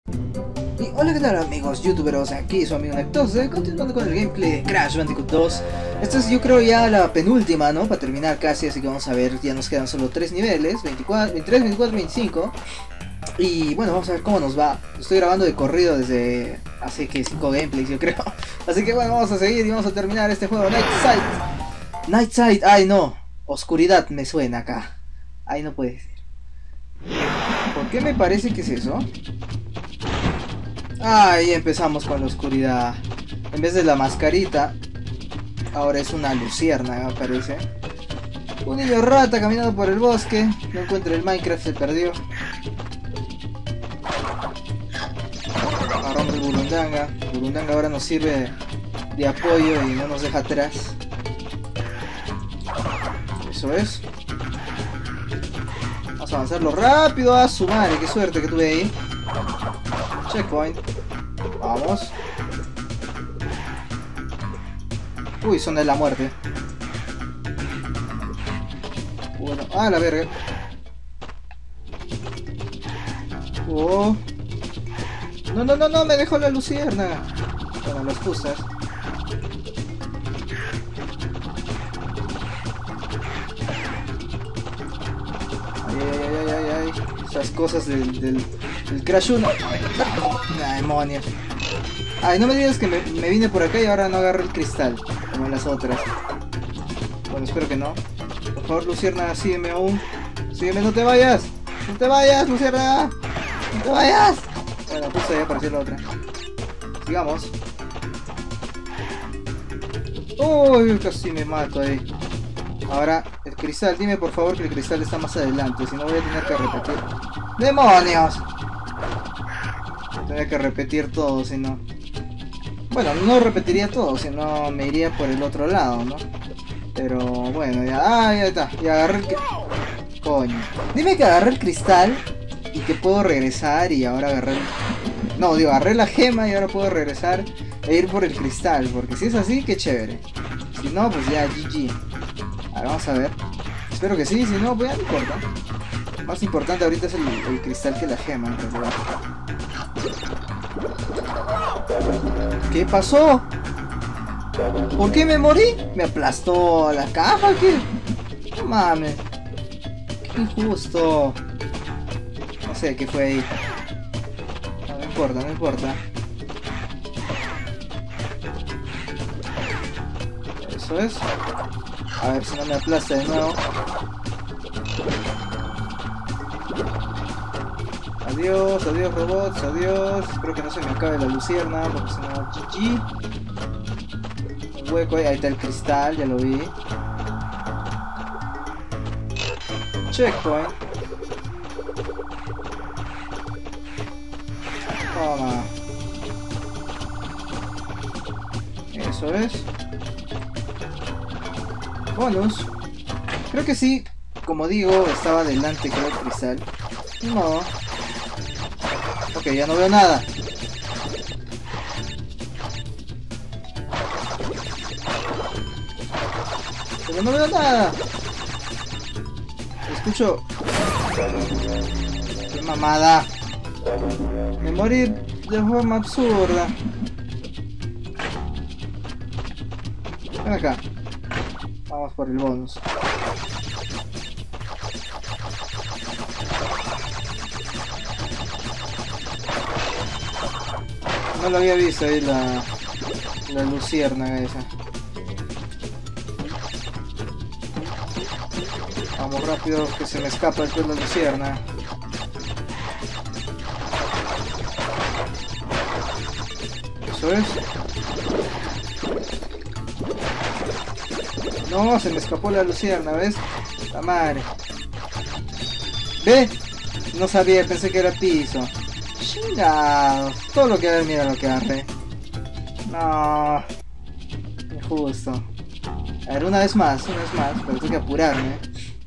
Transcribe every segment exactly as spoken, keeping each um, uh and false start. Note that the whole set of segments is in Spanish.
Y hola, ¿qué tal amigos youtuberos? Aquí su amigo Nectose, continuando con el gameplay de Crash Bandicoot dos. Esta es, yo creo, ya la penúltima, ¿no? Para terminar casi, así que vamos a ver, ya nos quedan solo tres niveles, veinticuatro, veintitrés, veinticuatro, veinticinco. Y bueno, vamos a ver cómo nos va. Estoy grabando de corrido desde hace que cinco gameplays, yo creo. Así que bueno, vamos a seguir y vamos a terminar este juego. Night Sight. Night Sight, ay no. Oscuridad me suena acá. Ay, no puede ser. ¿Por qué me parece que es eso? Ahí empezamos con la oscuridad. En vez de la mascarita, ahora es una luciérnaga, parece. Un niño rata caminando por el bosque. No encuentra el Minecraft, se perdió. Agarramos el burundanga. El burundanga ahora nos sirve de apoyo y no nos deja atrás. Eso es. Vamos a avanzarlo rápido. A su madre, qué suerte que tuve ahí. Checkpoint. Vamos. Uy, son de la muerte. Bueno, ah, la verga. Oh. No, no, no, no, me dejó la lucierna. Bueno, las justas. Ay, ay, ay, ay, ay. Esas cosas del, del, del Crash uno. Ah, demonios. Ay, no me digas que me, me vine por acá y ahora no agarro el cristal, como en las otras. Bueno, espero que no. Por favor, Lucierna, sígueme aún. Sígueme, no te vayas. No te vayas, Lucierna. No te vayas. Bueno, justo ahí apareció la otra. Sigamos. Uy, casi me mato ahí. Ahora, el cristal. Dime por favor que el cristal está más adelante, si no voy a tener que repetir. ¡Demonios! Tendría que repetir todo, si no... Bueno, no repetiría todo, si no me iría por el otro lado, ¿no? Pero bueno, ya... Ah, ya está. Ya agarré el... Coño. Dime que agarré el cristal y que puedo regresar y ahora agarré el... No, digo, agarré la gema y ahora puedo regresar e ir por el cristal. Porque si es así, qué chévere. Si no, pues ya, G G. A ver, vamos a ver. Espero que sí, si no, pues ya no importa. Más importante ahorita es el, el cristal que la gema, en realidad. ¿Qué pasó? ¿Por qué me morí? ¿Me aplastó la caja? ¿Qué? No mames. Qué injusto. No sé qué fue ahí. No, no importa, no importa. Eso es. A ver si no me aplasta de nuevo. Adiós, adiós robots, adiós. Espero que no se me acabe la lucierna, porque si no, G G. Un hueco ahí, ahí está el cristal, ya lo vi. Checkpoint. Toma. Eso es. Bonus. Creo que sí, como digo, estaba delante con el cristal. No. Ok, ya no veo nada. Pero no veo nada. Escucho. Qué mamada. Me morí de forma absurda. Ven acá. Vamos por el bonus. No lo había visto ahí la, la luciérnaga esa. Vamos rápido que se me escapa después la lucierna. Eso es. No, se me escapó la lucierna, ¿ves? La madre. ¿Ve? No sabía, pensé que era piso. Chingados. Todo lo que hay, mira lo que agarré. No. Injusto. A ver, una vez más, una vez más, pero tengo que apurarme.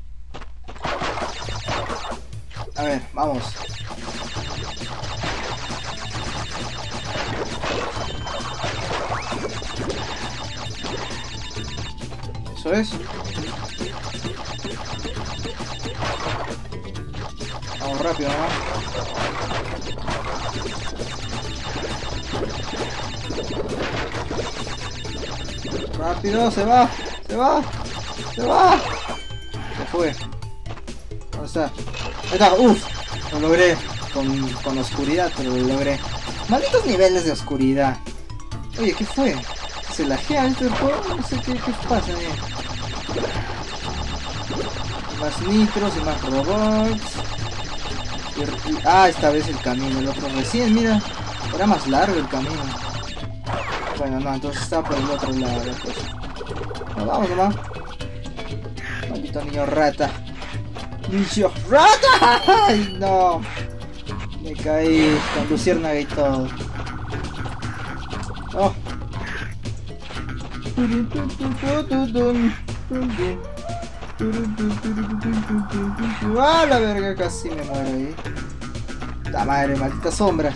A ver, vamos. Eso es. Vamos rápido, ¿no? Rápido, se va, se va, se va. Se fue. ¿Dónde está? Ahí está, uff. Lo logré. Con, con oscuridad, pero lo logré. Malditos niveles de oscuridad. Oye, ¿qué fue? ¿Se lagea este juego? No sé qué, qué pasa ahí. Más nitros y más robots. Y, y, ah, esta vez el camino. El otro recién, mira. Era más largo el camino. Bueno, no, entonces está por el otro lado la cosa. No, vamos nomás. Maldito niño rata. ¡Niño rata! ¡Ay, no! Me caí con luciérnaga y todo. Oh. ¡Ah, la verga! Casi me muero ahí. ¡La madre! ¡Malditas sombras!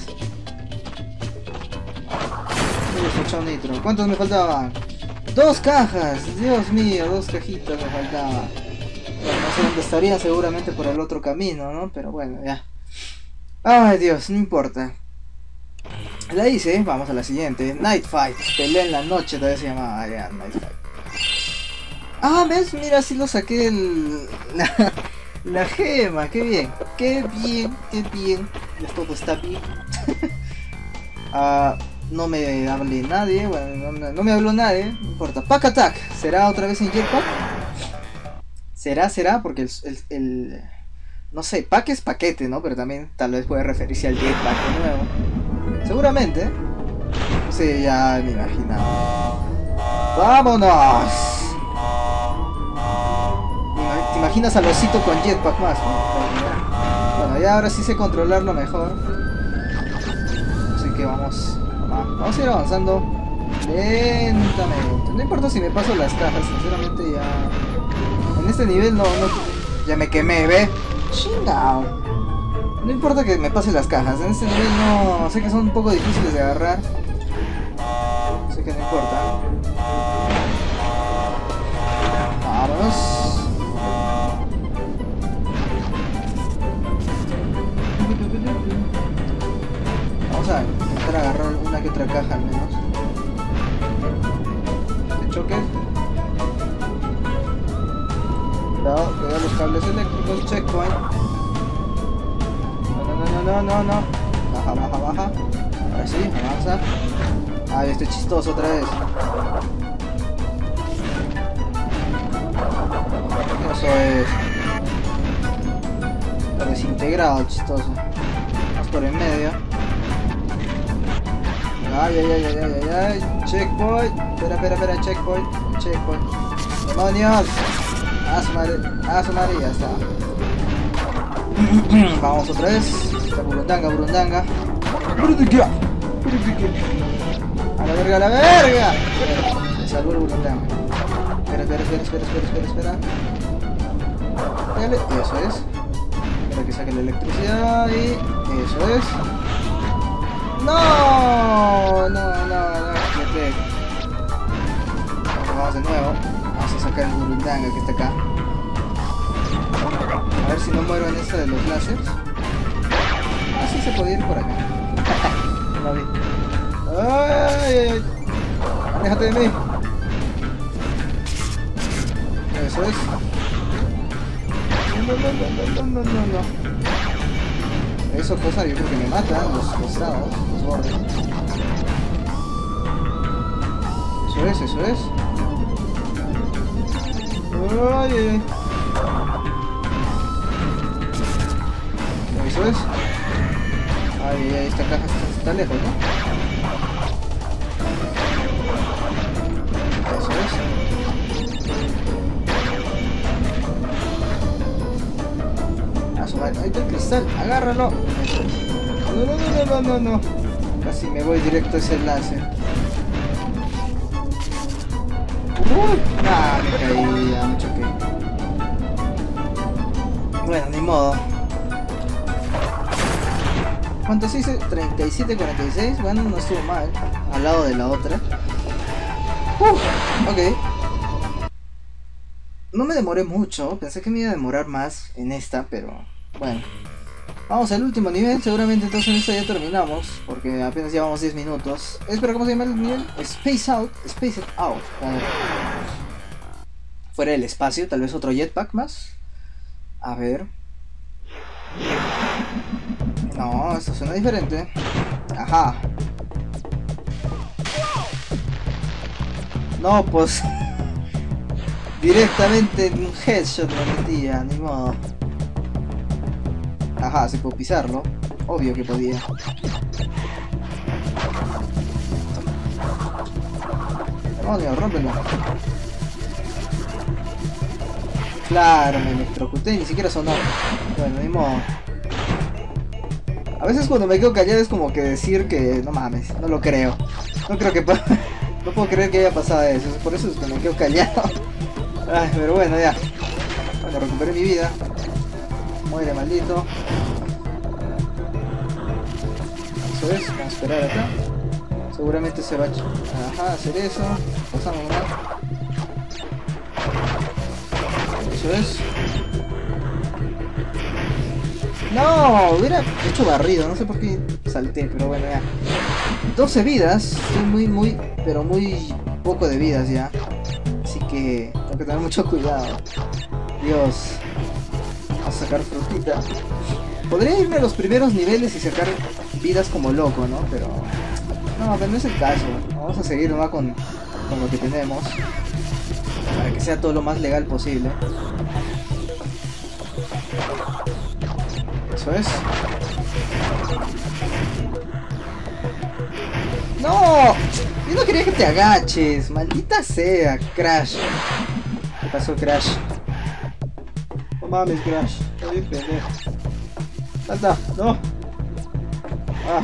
Uy, nitro. ¿Cuántos me faltaban? ¡Dos cajas! ¡Dios mío! Dos cajitas me faltaban. Bueno, no sé dónde estarían, seguramente por el otro camino, ¿no? Pero bueno, ya. Ay, Dios, no importa. La hice, vamos a la siguiente. Night Fight. Pelea en la noche, todavía se llamaba ya, Night Fight. Ah, ¿ves? Mira, sí lo saqué el... la, la gema, qué bien. Qué bien, qué bien. Ya todo está bien. Ah... No me hable nadie, bueno, no, no me habló nadie, no importa. Pack Attack, ¿será otra vez en Jetpack? ¿Será, será? Porque el, el, el... No sé, pack es paquete, ¿no? Pero también tal vez puede referirse al Jetpack de nuevo. Seguramente. Sí, ya me imaginaba. ¡Vámonos! ¿Te imaginas al osito con Jetpack más? Bueno, ya ahora sí sé controlarlo mejor. Así que vamos... Vamos a ir avanzando lentamente. No importa si me paso las cajas, sinceramente ya... En este nivel no... no ya me quemé, ¿ve? Chingao. No importa que me pase las cajas, en este nivel no... Sé que son un poco difíciles de agarrar. Sé que no importa. Vámonos. Vamos a intentar agarrar una que otra caja al menos. ¿Te choques? Cuidado, cuidado los cables eléctricos, checkpoint. No, no, no, no, no, no. Baja, baja, baja. Ahora sí, avanza. Ay, este chistoso otra vez. Eso es. Está desintegrado el chistoso. Vamos por en medio. Ay, ay, ay, ay, ay, ay, checkpoint. Espera, espera, espera, checkpoint. Checkpoint. ¡Demonios! A su madre, a su madre y ya está. Vamos otra vez. Esta burundanga, burundanga. Burundanga. A la verga, a la verga. Me salvó el burundanga. Espera, espera, espera, espera, espera, espera, espera. Dale, eso es. Espera que saque la electricidad y eso es. No, no, no, no, exploté. Vamos de nuevo. Vamos a sacar el burundanga que está acá. A ver si no muero en esta de los láseres. Ah, sí se podía ir por acá. No vi. Ay, ay, ay. Déjate de mí. Eso es. No, no, no, no, no, no, no. Eso cosa, yo creo que me mata los costados, los bordes. Eso es, eso es. Ay, ay, ay. Eso es. Ay, ay, esta caja está, está lejos, ¿no? Eso es. Ahí está el cristal, agárralo. No, no, no, no, no, no. Casi me voy directo a ese láser. Uy, ah, me caí, ya me choqué. Bueno, ni modo. ¿Cuántos hice? treinta y siete, cuarenta y seis. Bueno, no estuvo mal. Al lado de la otra. Uf, ok. No me demoré mucho. Pensé que me iba a demorar más en esta, pero bueno. Vamos al último nivel, seguramente entonces en esta ya terminamos, porque apenas llevamos diez minutos. Espera, ¿cómo se llama el nivel? Space Out, Space Out. Como fuera del espacio, tal vez otro jetpack más. A ver. No, esto suena diferente. Ajá. No, pues directamente en un headshot me metía, ni modo. Ajá, se puede pisarlo. Obvio que podía. Demonio, rómpelo. Claro, me electrocuté y ni siquiera sonó. Bueno, ni modo. A veces cuando me quedo callado es como que decir que no mames, no lo creo. No creo que pueda. No puedo creer que haya pasado eso. Por eso es que me quedo callado. Ay, pero bueno, ya. Bueno, recuperé mi vida. Muere, maldito. Eso es, vamos a esperar acá. Seguramente se va a ajá, hacer eso. Pasamos más. Eso es. No, hubiera hecho barrido, no sé por qué salté, pero bueno, ya. doce vidas, estoy muy, muy, pero muy poco de vidas ya. Así que tengo que tener mucho cuidado. Dios. Vamos a sacar frutita. Podría irme a los primeros niveles y sacar vidas como loco, ¿no? Pero no, pero no es el caso. Vamos a seguir nomás con, con lo que tenemos. Para que sea todo lo más legal posible. Eso es. ¡No! Yo no quería que te agaches. Maldita sea, Crash. ¿Qué pasó, Crash? No mames, Crash. Estoy bien pendejo. Salta, no. Ah.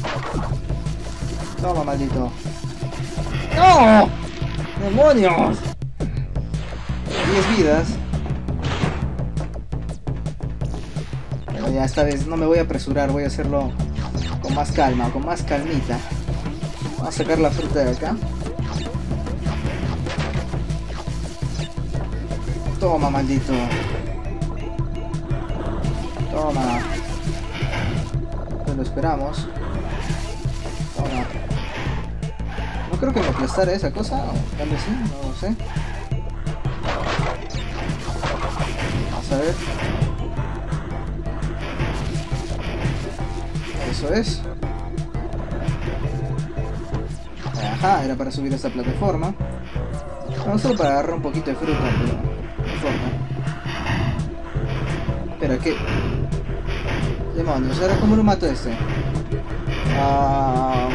Toma, maldito. ¡No! ¡Demonios! diez vidas. Pero ya esta vez no me voy a apresurar, voy a hacerlo con más calma, con más calmita. Vamos a sacar la fruta de acá. Toma, maldito. Toma. Pues lo esperamos. Toma. No creo que me aplastara esa cosa, o tal vez sí, no lo sé. Vamos a ver. Eso es. Ajá, era para subir a esta plataforma. No, solo para agarrar un poquito de fruta, pero no importa. Espera, ¿qué? Demonios, ¿ahora cómo lo mato a este? Ah...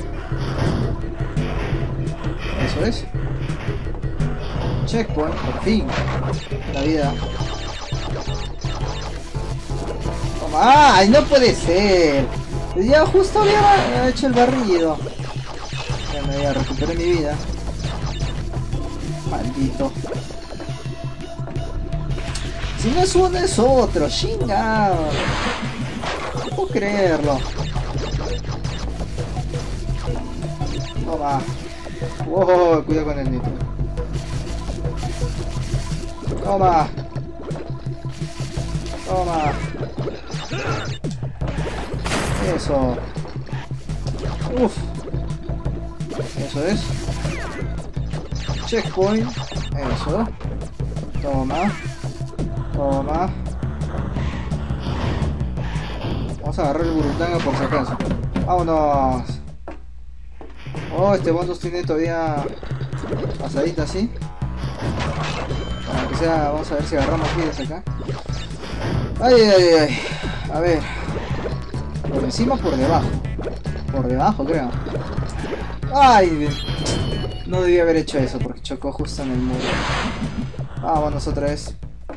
Eso es. Checkpoint, por fin. La vida. Toma. ¡Ay, no puede ser! Ya justo había hecho el barrido. Ya me voy a recuperar mi vida. Maldito. Si no es uno es otro, chingado. No puedo creerlo. Toma. Wow, cuidado con el nitro. Toma. Toma. Eso. Uf. Eso es. Checkpoint. Eso. Toma. Toma. Vamos a agarrar el burundanga por si acaso. Vámonos. Oh, este bonus tiene todavía pasadita así. Para que sea, vamos a ver si agarramos vidas acá. Ay, ay, ay. A ver. Por encima o por debajo. Por debajo, creo. Ay, no debía haber hecho eso porque chocó justo en el muro. Vámonos otra vez.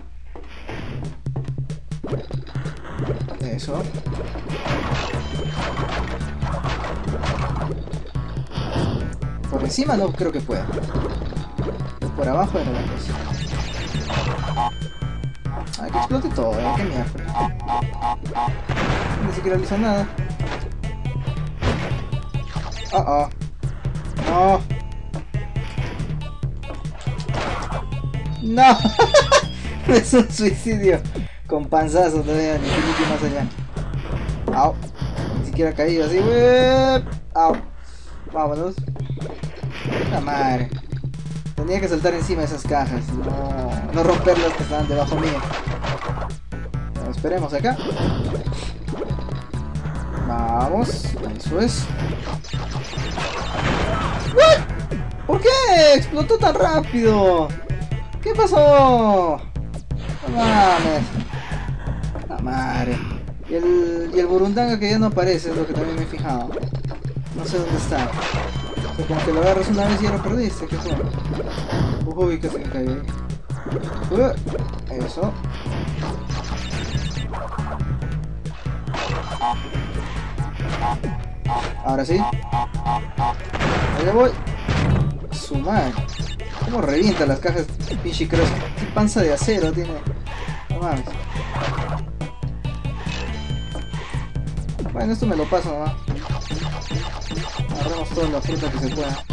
Eso. Por encima no creo que pueda. Por abajo de nuevo. Ay, que explote todo, ¿eh? Qué mierda. Ni siquiera le hizo nada. Oh, oh. No. No. Es un suicidio. Con panzazo todavía, ni infinito más allá. Au. Ni siquiera caí así. ¡Wep! Au. Vámonos. La madre. Tenía que saltar encima de esas cajas. No, no romper las que estaban debajo mío. Bueno, esperemos acá. Vamos. Eso es. ¿What? ¿Por qué? Explotó tan rápido. ¿Qué pasó? No mames. La madre. Y el, y el burundanga que ya no aparece es lo que también me he fijado. No sé dónde está. O sea, como que lo agarras una vez y ya lo perdiste. ¿Qué fue? Uy, que se me cayó. Uh, eso. Ahora sí. Ahí voy. Su madre. ¿Cómo revienta las cajas? Pinche cross. Qué panza de acero tiene. No mames. Bueno, esto me lo paso nomás. Agarramos toda la fruta que se pueda.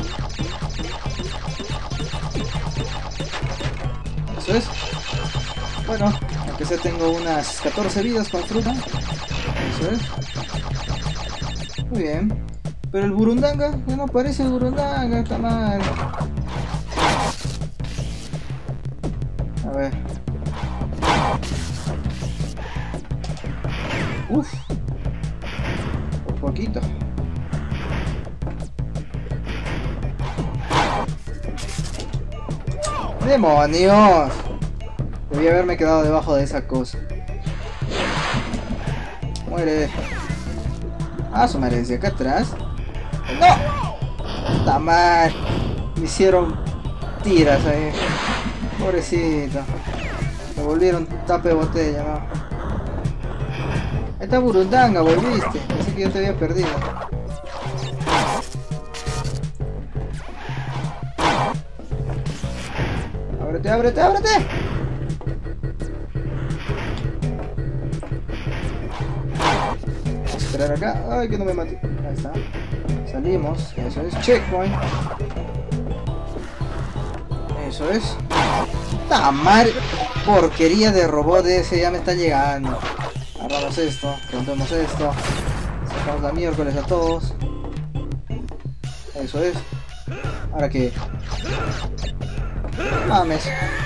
Eso es. Bueno, aunque sea tengo unas catorce vidas con fruta. Eso es. Muy bien. Pero el burundanga, ya no aparece el burundanga, está mal. A ver. Uf. Por poquito. ¡Demonios! Debí haberme quedado debajo de esa cosa. Muere. Ah, su madre, desde acá atrás. ¡No! ¡Está mal! Me hicieron tiras ahí. Pobrecito. Me volvieron tape de botella, ¿no? Ahí está burundanga, volviste. Pensé que yo te había perdido. ¡Ábrete, ábrete, ábrete! Vamos a esperar acá. ¡Ay, que no me mate! Ahí está. Salimos. Eso es. Checkpoint. Eso es. ¡Ta madre! Porquería de robot ese ya me está llegando. Agarramos esto. Rompemos esto. Sacamos la miércoles a todos. Eso es. Ahora que... Mames.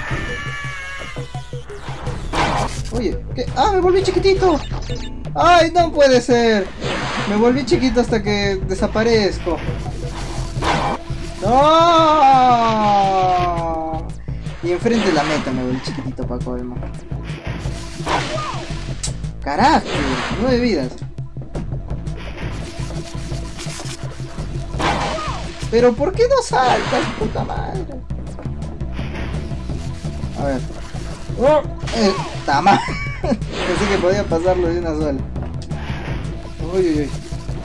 Oye, ¿qué? ¡Ah, me volví chiquitito! ¡Ay, no puede ser! Me volví chiquito hasta que desaparezco. ¡No! Y enfrente de la meta me volví chiquitito para colmo. ¡Carajo! Nueve vidas. Pero ¿por qué no saltas, puta madre? A ver. ¡Oh! Eh, ¡Tama! Pensé que podía pasarlo de una sola. Uy, uy, uy.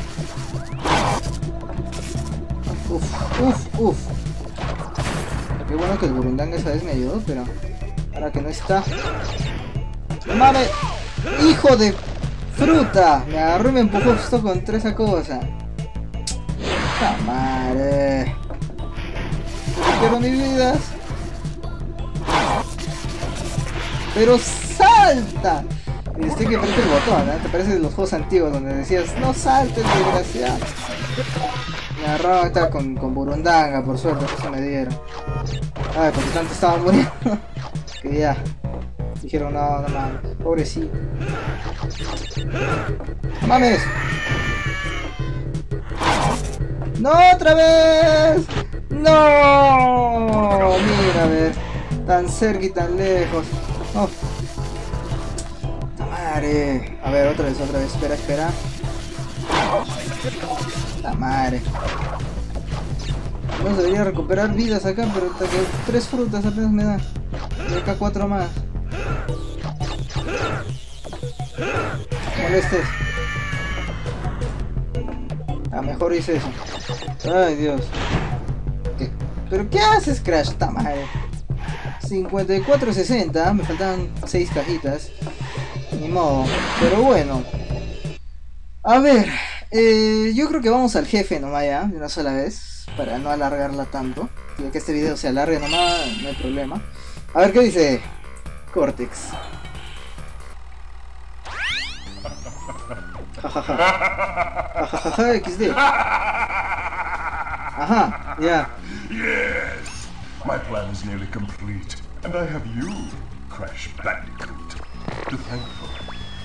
Uf, uf, uf. Qué bueno que el burundanga esa vez me ayudó, pero ahora que no está. ¡No mames! ¡Hijo de fruta! Me agarró y me empujó justo contra esa cosa. ¡Ta madre! ¡Quiero mis vidas! ¡Pero salta! Y estoy que aprieta el botón, ¿eh? Te parece de los juegos antiguos donde decías no saltes, desgraciado. Me agarraba ahorita con, con burundanga, por suerte, eso me dieron. Ay, porque tanto estaban muriendo. Que ya dijeron no, no mames, pobrecito. ¡No mames! ¡No, otra vez! ¡No! Mira, a ver, tan cerca y tan lejos. ¡Oh! Madre. A ver, otra vez, otra vez. Espera, espera. La madre. No debería recuperar vidas acá, pero hasta que tres frutas apenas me dan. Y acá cuatro más. Molestes. A mejor hice eso. Ay, Dios. ¿Qué? ¿Pero qué haces, Crash? ¡Ta madre! cincuenta y cuatro sesenta. Me faltan seis cajitas. Ni modo, pero bueno. A ver, eh, yo creo que vamos al jefe nomás ya, de una sola vez, para no alargarla tanto. Y que este video se alargue nomás, no hay problema. A ver qué dice Cortex. Jajaja. Jajaja, equis de. Ajá, ya. Yes, my plan is nearly complete, and I have you, Crash Bandicoot, to thank for it.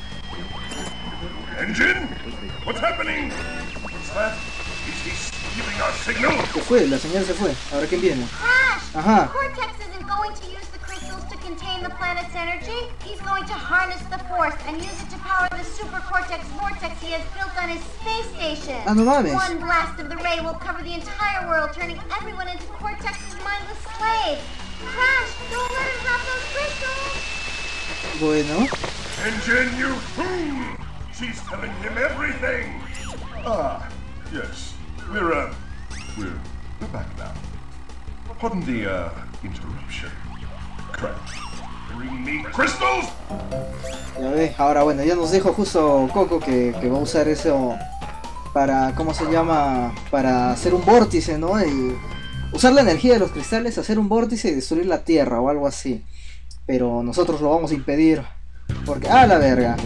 Engine, what's happening? What's that? Is he stealing our signal? Se fue, la señal se fue. Ahora quién viene. Crash! Ajá. Cortex isn't going to use the crystals to contain the planet's energy. He's going to harness the force and use it to power the super cortex vortex he has built on his space station. Ah, no mames. One blast of the ray will cover the entire world, turning everyone into Cortex's mindless slaves. Crash, don't let him have those crystals! Bueno. Engine, you fool! She's telling him everything! Ah, yes. We're, uh, we're, we're back now. Pardon the, uh, interruption. Crash, bring me crystals! Ya ves, ahora bueno, ya nos dijo justo Coco que, que va a usar eso para, ¿cómo se llama? Para hacer un vórtice, ¿no? Y usar la energía de los cristales, hacer un vórtice y destruir la Tierra o algo así. Pero nosotros lo vamos a impedir. Porque, ¡ah, la verga!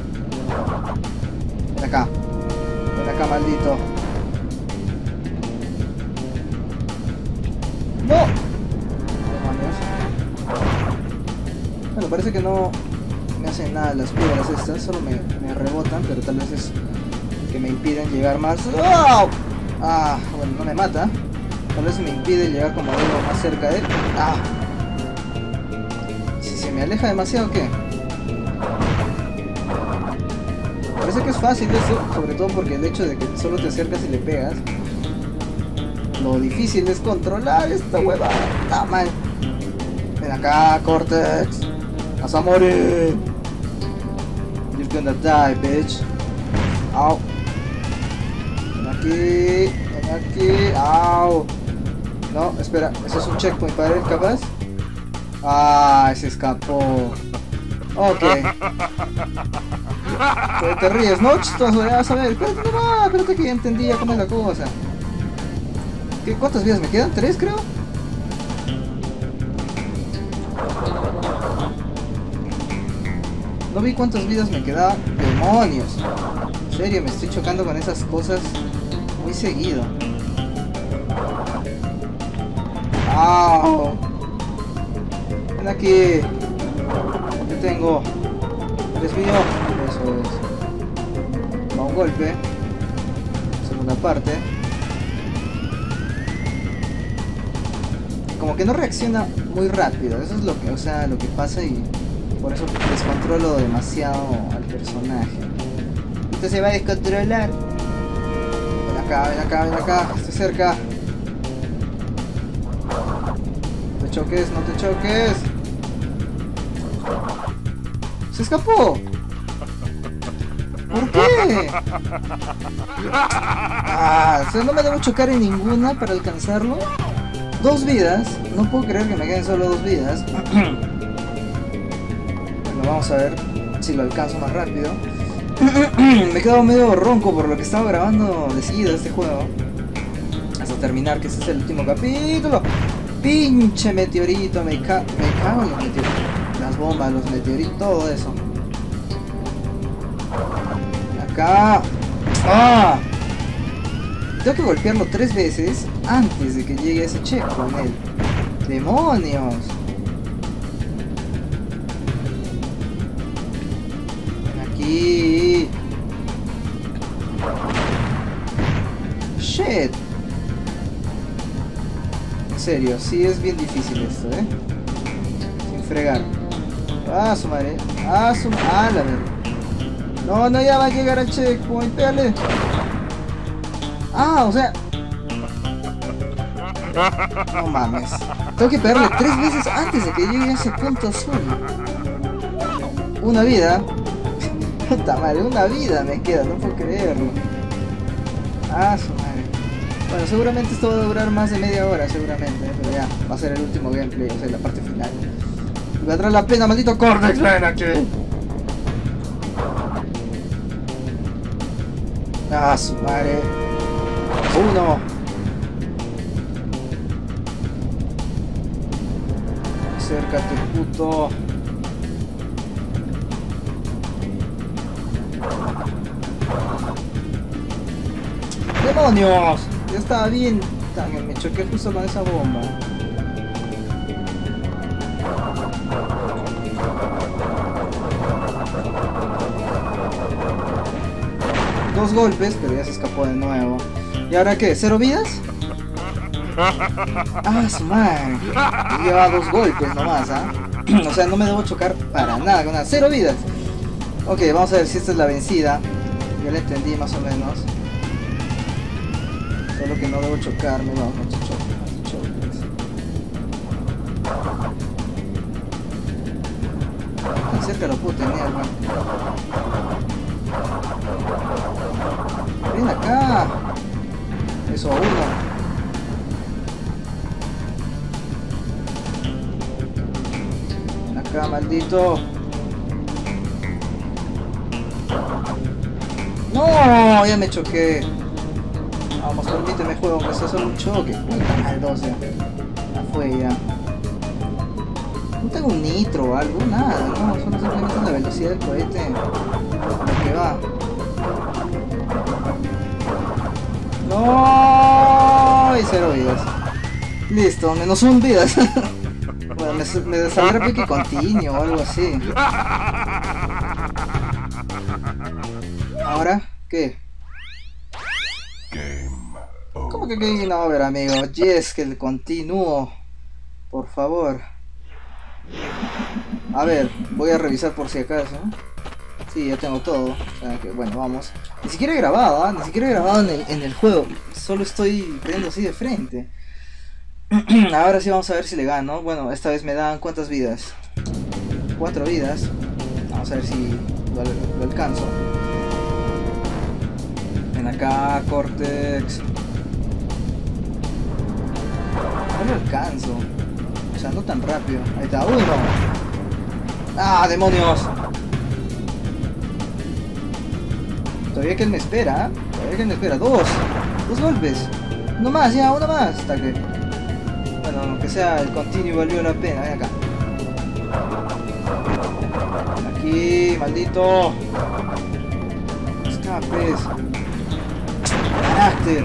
Ven acá. Ven acá, maldito. ¡No! Demonios. Bueno, parece que no me hacen nada las piedras estas, solo me, me rebotan, pero tal vez es que me impiden llegar más. ¡Oh! Ah, bueno, no me mata. Tal vez me impide llegar como algo más cerca de él. ¡Ah! Si se me aleja demasiado, ¿qué? Parece que es fácil eso, sobre todo porque el hecho de que solo te acercas y le pegas. Lo difícil es controlar esta hueva. Está mal. Ven acá, Cortex. Vas a morir. You're gonna die, bitch. Au. Ven aquí. Ven aquí. Au. No, espera. ¿Eso es un checkpoint para él, capaz? Ah, se escapó. Ok. Pero te ríes, ¿no? Chistoso, ya vas a ver. Espérate, no, espérate que ya entendía cómo es la cosa. ¿Qué, ¿Cuántas vidas me quedan? ¿Tres, creo? No vi cuántas vidas me quedaban. ¡Demonios! En serio, me estoy chocando con esas cosas muy seguido. ¡Au! Ven aquí. Te tengo. Eres mío. Eso es. Va un golpe. Segunda parte. Como que no reacciona muy rápido. Eso es lo que, o sea, lo que pasa y por eso descontrolo demasiado al personaje. Esto se va a descontrolar. Ven acá, ven acá, ven acá. Estoy cerca. No te choques, no te choques. ¡Se escapó! ¿Por qué? Ah, o sea, no me debo chocar en ninguna para alcanzarlo. Dos vidas. No puedo creer que me queden solo dos vidas. Bueno, vamos a ver si lo alcanzo más rápido. Me he quedado medio ronco por lo que estaba grabando de seguido este juego. Hasta terminar, que este es el último capítulo. Pinche meteorito, me, ca me cago en los meteoritos. Las bombas, los meteoritos, todo eso. Acá. ¡Ah! Tengo que golpearlo tres veces antes de que llegue a ese check con él. ¡Demonios! Ven aquí. ¡Shit! En serio, sí es bien difícil esto, ¿eh? Sin fregar. ¡Ah, su madre! ¡Ah, su madre! ¡Ah, la verdad! No, no, ya va a llegar al checkpoint, pégale. Ah, o sea... No mames. Tengo que pegarle tres veces antes de que llegue a ese punto azul. Una vida. Puta madre, una vida me queda, no puedo creerlo. Ah, su madre. Bueno, seguramente esto va a durar más de media hora, seguramente. Pero ya, va a ser el último gameplay, o sea, la parte final. Y valdrá la pena, maldito Cortex, ven aquí. Ah, su madre. Uno. Acércate, puto. ¡Demonios! Ya estaba bien. Me choqué justo con esa bomba. Dos golpes, pero ya se escapó de nuevo. ¿Y ahora qué? ¿Cero vidas? Ah, su madre. Lleva dos golpes nomás, ¿ah? ¿eh? O sea, no me debo chocar para nada, con nada. Cero vidas. Ok, vamos a ver si esta es la vencida. Ya la entendí más o menos. Solo que no debo chocarme, vamos, no choques, no choques. Tan cerca lo puedo tener, man. Ven acá. Eso, uno. Ven acá, maldito. No, ya me choqué. Vamos, permíteme juego, que sea solo un choque. Puta, al doce. Ya fue ya. No tengo un nitro o algo, nada, no, solo simplemente la velocidad del cohete. Lo que va. No, y cero vidas. Listo, menos un vidas. Bueno, me, me saldrá pique continuo o algo así. Ahora, ¿qué? ¿Cómo que game over, amigo? Yes, que el continuo. Por favor. A ver, voy a revisar por si acaso. Sí, ya tengo todo. O sea que, bueno, vamos. Ni siquiera he grabado, ¿eh? Ni siquiera he grabado en el, en el juego. Solo estoy viendo así de frente. Ahora sí vamos a ver si le gano. Bueno, esta vez me dan ¿cuántas vidas? Cuatro vidas. Vamos a ver si lo, lo alcanzo. Ven acá, Cortex. No lo alcanzo. O sea, no tan rápido. Ahí está, uno. ¡Ah, demonios! Todavía que él me espera, ¿eh? Todavía que él me espera. Dos. Dos golpes. Uno más, ya, uno más. Hasta que... Bueno, aunque sea el continuo valió la pena. Ven acá. Ven aquí, maldito. Escapes. Carácter.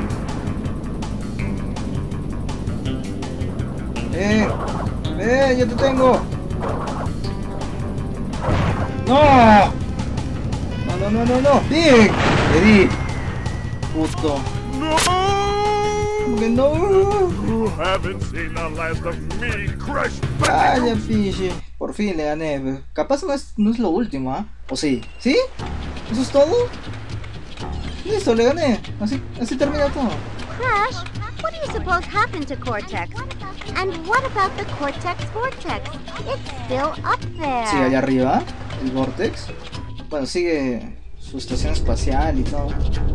¡Eh! ¡Eh! ¡Ya te tengo! ¡No! ¡No, no, no, no, no! ¡Bien! ¡Le di! Justo. No! ¿Cómo que no? You haven't seen the last of me, Crash Vaya, Bandicoot. Fishy. Por fin le gané. Capaz no es, no es lo último, ¿ah? ¿eh? ¿O sí? ¿Sí? ¿Eso es todo? Listo, le gané. Así, así termina todo. Crash, what do you suppose happened to Cortex? And what about the Cortex Vortex? It's still up there. Sigue allá arriba, el Vortex. Bueno, sigue su estación espacial y todo.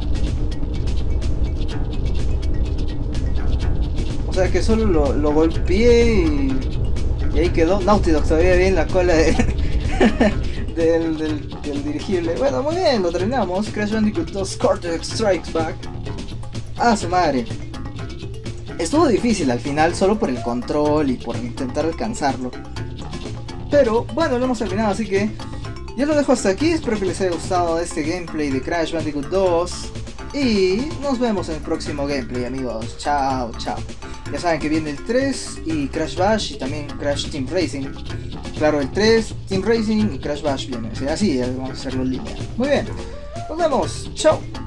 O sea que solo lo, lo golpeé y, y ahí quedó. Naughty Dog todavía bien la cola de, del, del, del dirigible. Bueno, muy bien, lo terminamos. Crash Bandicoot dos Cortex Strikes Back. Ah, su madre. Estuvo difícil al final solo por el control y por intentar alcanzarlo. Pero bueno, lo hemos terminado, así que yo lo dejo hasta aquí. Espero que les haya gustado este gameplay de Crash Bandicoot dos. Y nos vemos en el próximo gameplay, amigos. Chao, chao. Ya saben que viene el tres y Crash Bash y también Crash Team Racing. Claro, el tres, Team Racing y Crash Bash viene. Así, vamos a hacerlo en línea. Muy bien. Nos vemos. Chao.